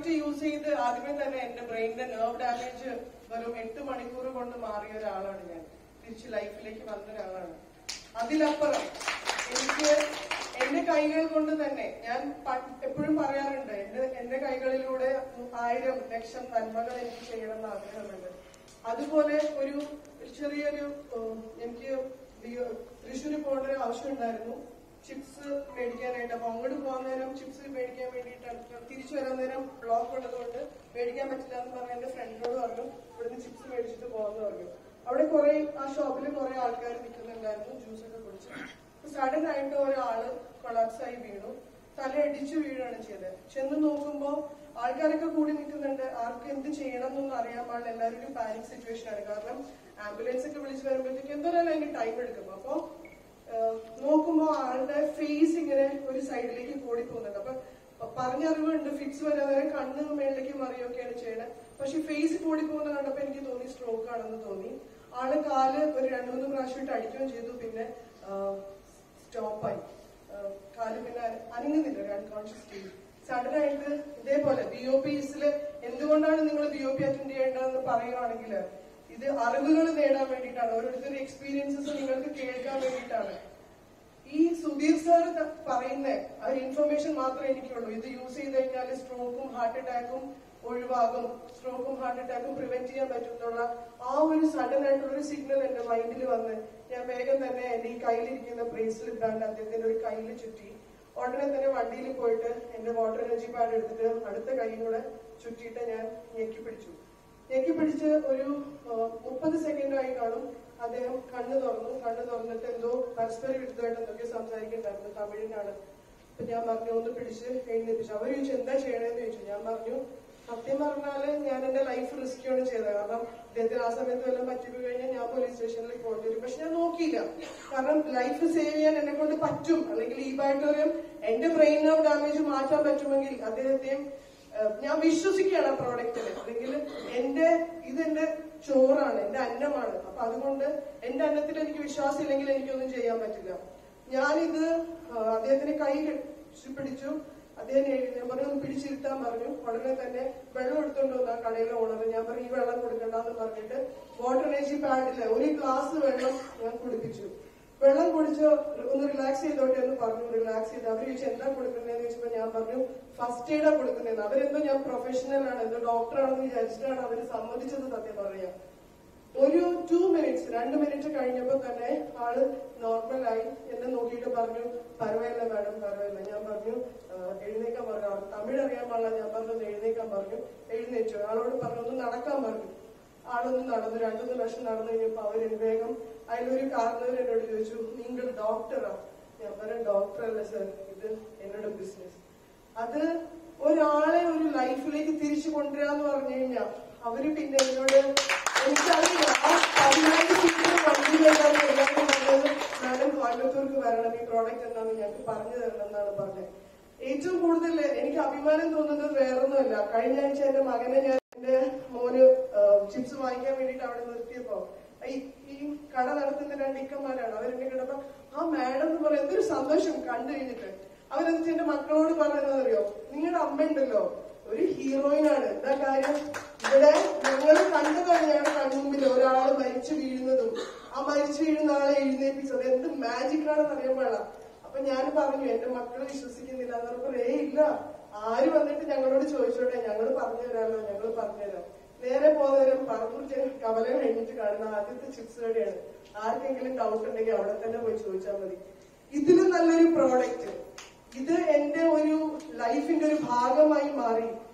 Product use ചെയ്ത് ആദ്യമേ തന്നെ എന്റെ ബ്രെയിനിന്റെ നെർവ് ഡാമേജ് വെറും 8 മണിക്കൂർ കൊണ്ട് മാറിയ ഒരാളാണ് ഞാൻ. തിരിച്ച് ലൈഫിലേക്ക് വന്ന ഒരാളാണ്. അതിലപ്പുറം എനിക്ക് എന്റെ കൈകൾ കൊണ്ട് തന്നെ ഞാൻ എപ്പോഴും പറയാറുണ്ട്, എന്റെ കൈകളിലൂടെ 1000 ലക്ഷം നന്മകൾ എനിക്ക് ചെയ്യണമെന്ന് ആഗ്രഹമുണ്ട്. അതുപോലെ ഒരു ചെറിയൊരു എനിക്ക് തൃശ്ശൂര് പോകേണ്ട ഒരു ആവശ്യം ഉണ്ടായിരുന്നു, ചിപ്സ് മേടിക്കാനായിട്ട്. അപ്പൊ അങ്ങോട്ട് പോകാൻ നേരം ചിപ്സ് മേടിക്കാൻ വേണ്ടിയിട്ട് തിരിച്ചു വരാൻ നേരം ബ്ലോക്ക് ഉള്ളതുകൊണ്ട് മേടിക്കാൻ പറ്റില്ല എന്ന് പറഞ്ഞ എന്റെ ഫ്രണ്ടിനോട് പറഞ്ഞു ഇവിടുന്ന് ചിപ്സ് മേടിച്ചിട്ട് പോകാന്ന് പറഞ്ഞു. അവിടെ ആ ഷോപ്പിൽ കുറെ ആൾക്കാർ നിൽക്കുന്നുണ്ടായിരുന്നു, ജ്യൂസൊക്കെ കുടിച്ചു. സഡൻ ആയിട്ട് ഒരാള് കൊളാപ്സ് ആയി വീണു, തലയടിച്ചു വീഴാണ് ചെയ്തത്. ചെന്ന് നോക്കുമ്പോ ആൾക്കാരൊക്കെ കൂടി നിൽക്കുന്നുണ്ട്, ആർക്ക് എന്ത് ചെയ്യണം എന്നൊന്നും അറിയാൻ പാടില്ല. എല്ലാവരും ഒരു പാനിക് സിറ്റുവേഷൻ ആണ്. കാരണം ആംബുലൻസ് ഒക്കെ വിളിച്ച് വരുമ്പോഴത്തേക്ക് എന്തായാലും അതിന് ടൈം എടുക്കും. അപ്പൊ നോക്കുമ്പോ ആളുടെ ഫേസ് ഇങ്ങനെ ഒരു സൈഡിലേക്ക് കൂടി പോകുന്നുണ്ട്. അപ്പൊ പറഞ്ഞറിവുണ്ട്, ഫിക്സ് വരാതെ കണ്ണ് മേളിലേക്ക് മറിയൊക്കെയാണ് ചെയ്യണത്. പക്ഷെ ഫേസ് കൂടി പോകുന്ന കണ്ടപ്പോ എനിക്ക് തോന്നി സ്ട്രോക്ക് ആണെന്ന് തോന്നി. ആള് കാല് ഒരു 2-3 പ്രാവശ്യമായിട്ട് അടിക്കുകയും ചെയ്തു. പിന്നെ സ്റ്റോപ്പായി, കാല് പിന്നെ അനങ്ങുന്നില്ല, ഒരു അൺകോൺഷ്യസ് സ്റ്റേജ്. സഡൻ ആയിട്ട് ഇതേപോലെ BOPസില് എന്തുകൊണ്ടാണ് നിങ്ങൾ BOP അറ്റൻഡ് ചെയ്യേണ്ടതെന്ന് പറയുകയാണെങ്കിൽ ഇത് അറിവുകൾ നേടാൻ വേണ്ടിയിട്ടാണ്, ഓരോരുത്തരുടെ എക്സ്പീരിയൻസസ് നിങ്ങൾക്ക് കേൾക്കാൻ വേണ്ടിയിട്ടാണ്. ഈ സുധീർ സാർ പറയുന്ന ഒരു ഇൻഫർമേഷൻ മാത്രമേ എനിക്കുള്ളൂ. ഇത് യൂസ് ചെയ്ത് കഴിഞ്ഞാൽ സ്ട്രോക്കും ഹാർട്ട് അറ്റാക്കും ഒഴിവാകും, സ്ട്രോക്കും ഹാർട്ട് അറ്റാക്കും പ്രിവെന്റ് ചെയ്യാൻ പറ്റുന്നുള്ള ആ ഒരു സഡൻ ആയിട്ടുള്ള ഒരു സിഗ്നൽ എന്റെ മൈൻഡിൽ വന്ന് ഞാൻ വേഗം തന്നെ എന്റെ ഈ കയ്യിലിരിക്കുന്ന ബ്രേസ്ലെറ്റ് ബാൻഡ് അദ്ദേഹത്തിന്റെ ഒരു കയ്യിൽ ചുറ്റി. ഉടനെ തന്നെ വണ്ടിയിൽ പോയിട്ട് എന്റെ വാട്ടർ എനർജി പാഡ് എടുത്തിട്ട് അടുത്ത കൈയും കൂടെ ചുറ്റിയിട്ട് ഞാൻ ഞെക്കി പിടിച്ച് ഒരു 30 സെക്കൻഡ് ആയി കാണും. അദ്ദേഹം കണ്ണ് തുറന്നിട്ട് എന്തോ പരസ്പര വിരുദ്ധമായിട്ട് എന്തൊക്കെ സംസാരിക്കുന്നുണ്ടായിരുന്നു, തമിഴിനാണ്. അപ്പൊ ഞാൻ പറഞ്ഞു ഒന്ന് പിടിച്ച് എഴുന്നേപ്പിച്ചു. അവർ ചോദിച്ചു എന്താ ചെയ്യണേന്ന് ചോദിച്ചു. ഞാൻ പറഞ്ഞു സത്യം പറഞ്ഞാല് ഞാൻ എന്റെ ലൈഫ് റിസ്ക്കാണ് ചെയ്തത്. കാരണം അദ്ദേഹത്തിന് ആ സമയത്ത് വല്ലതും പറ്റിപ്പോയി കഴിഞ്ഞാൽ ഞാൻ പോലീസ് സ്റ്റേഷനിൽ പോകേണ്ടി വരും. പക്ഷെ ഞാൻ നോക്കിയില്ല, കാരണം ലൈഫ് സേവ് ചെയ്യാൻ എന്നെ കൊണ്ട് പറ്റും, അല്ലെങ്കിൽ ഈ ബാക്ടീരിയം എന്റെ ബ്രെയിൻ നെർവ് ഡാമേജ് മാറ്റാൻ പറ്റുമെങ്കിൽ അദ്ദേഹത്തെയും ഞാൻ വിശ്വസിക്കുകയാണ് ആ പ്രോഡക്റ്റില്. അല്ലെങ്കിൽ ഇതെന്റെ ചോറാണ്, എന്റെ അന്നമാണ്. അപ്പൊ അതുകൊണ്ട് എന്റെ അന്നത്തിൽ എനിക്ക് വിശ്വാസം ഇല്ലെങ്കിൽ എനിക്കൊന്നും ചെയ്യാൻ പറ്റില്ല. ഞാനിത് അദ്ദേഹത്തിന് കൈ പിടിച്ചു. അദ്ദേഹം ഞാൻ പറഞ്ഞു ഒന്ന് പിടിച്ചിരുത്താൻ പറഞ്ഞു. ഉടനെ തന്നെ വെള്ളം എടുത്തോണ്ട് വന്ന കടയിലെ ഓണർ. ഞാൻ പറഞ്ഞു ഈ വെള്ളം കൊടുക്കണ്ടെന്ന് പറഞ്ഞിട്ട് വാട്ടർ എനർജി പാഡില് ഒരു ഗ്ലാസ് വെള്ളം ഞാൻ കുടിപ്പിച്ചു. വെള്ളം കുടിച്ച് ഒന്ന് റിലാക്സ് ചെയ്തോട്ടെ എന്ന് പറഞ്ഞു. റിലാക്സ് ചെയ്ത് അവർ ചോദിച്ചു എന്താ കൊടുക്കുന്നതെന്ന് ചോദിച്ചപ്പോ ഞാൻ പറഞ്ഞു ഫസ്റ്റ് എയ്ഡാ കൊടുക്കുന്നതെന്ന്. അവരെന്തോ ഞാൻ പ്രൊഫഷണൽ ആണ്, എന്തോ ഡോക്ടറാണെന്ന് വിചാരിച്ചിട്ടാണ് അവര് സമ്മതിച്ചത്. സത്യം പറയാം, ഒരു 2 മിനിറ്റ് കഴിഞ്ഞപ്പോ തന്നെ ആള് നോർമലായി എന്നെ നോക്കിയിട്ട് പറഞ്ഞു പരവായില്ല മാഡം, പരവായില്ല. ഞാൻ പറഞ്ഞു എഴുന്നേക്കാൻ പറഞ്ഞു. തമിഴ് അറിയാൻ പാടില്ല. ഞാൻ പറഞ്ഞു എഴുന്നേക്കാൻ പറഞ്ഞു. എഴുന്നേറ്റു. ആളോട് പറഞ്ഞു ഒന്ന് നടക്കാൻ പറഞ്ഞു. ആളൊന്ന് നടന്നു. 2-3 വർഷം നടന്നു കഴിഞ്ഞപ്പോ അവര് വേഗം അതിലൊരു കാരണവർ എന്നോട് ചോദിച്ചു നിങ്ങൾ ഡോക്ടറാ? ഞാൻ പറഞ്ഞു ഡോക്ടർ അല്ല സർ, ഇത് എന്നോട് ബിസിനസ്. അത് ഒരാളെ ഒരു ലൈഫിലേക്ക് തിരിച്ചു കൊണ്ടുവരാന്ന് പറഞ്ഞു കഴിഞ്ഞാൽ അവര് പിന്നെ എന്നോട് എനിക്കറിയില്ല ആ 17 സീറ്റ് വണ്ടിയിലെല്ലാം എല്ലാവരും പറഞ്ഞത് മാഡം കോയമ്പത്തൂർക്ക് വരണം, ഈ പ്രോഡക്റ്റ് എന്താണെന്ന് ഞങ്ങൾക്ക് പറഞ്ഞു തരണം എന്നാണ് പറഞ്ഞത്. ഏറ്റവും കൂടുതൽ എനിക്ക് അഭിമാനം തോന്നുന്നത് വേറൊന്നുമല്ല, കഴിഞ്ഞ ആഴ്ച എന്റെ മകനെ എന്റെ മോന് ചിപ്സ് വാങ്ങിക്കാൻ വേണ്ടിയിട്ട് അവിടെ നിർത്തിയപ്പോ ഈ കട നടത്തുന്ന 2 ഇക്കന്മാരാണ്. അവരെന്നെ കിടപ്പോ ആ മാഡം എന്ന് പറയാം എന്തൊരു സന്തോഷം കണ്ടു കഴിഞ്ഞിട്ട്. അവരെന്താ എന്റെ മക്കളോട് പറയുന്നതറിയോ, നിങ്ങളുടെ അമ്മയുണ്ടല്ലോ ഒരു ഹീറോയിനാണ്. എന്താ കാര്യം, ഇവിടെ ഞങ്ങൾ കണ്ടതാണ് ഞങ്ങളുടെ കൺമുമ്പിൽ ഒരാള് മരിച്ചു വീഴുന്നതും ആ മരിച്ചു വീഴുന്ന ആളെ എഴുന്നേപ്പിച്ചത് എന്ത് മാജിക് ആണെന്ന് അറിയാൻ പാടില്ല. അപ്പൊ ഞാൻ പറഞ്ഞു എന്റെ മക്കള് വിശ്വസിക്കുന്നില്ല എന്ന് പറഞ്ഞപ്പോ ഇല്ല, ആര് വന്നിട്ട് ഞങ്ങളോട് ചോദിച്ചോട്ടെ, ഞങ്ങൾ പറഞ്ഞു തരാമല്ലോ, ഞങ്ങൾ പറഞ്ഞുതരാം. നേരെ പോകുന്നേരം പറമ്പൂർ കവല കഴിഞ്ഞിട്ട് കാണുന്ന ആദ്യത്തെ ചിപ്സ് കടയാണ്. ആർക്കെങ്കിലും ഡൗട്ട് ഉണ്ടെങ്കിൽ അവിടെ തന്നെ പോയി ചോദിച്ചാൽ മതി. ഇതിലും നല്ലൊരു പ്രോഡക്റ്റ്, ഇത് എന്റെ ഒരു ലൈഫിന്റെ ഒരു ഭാഗമായി മാറി.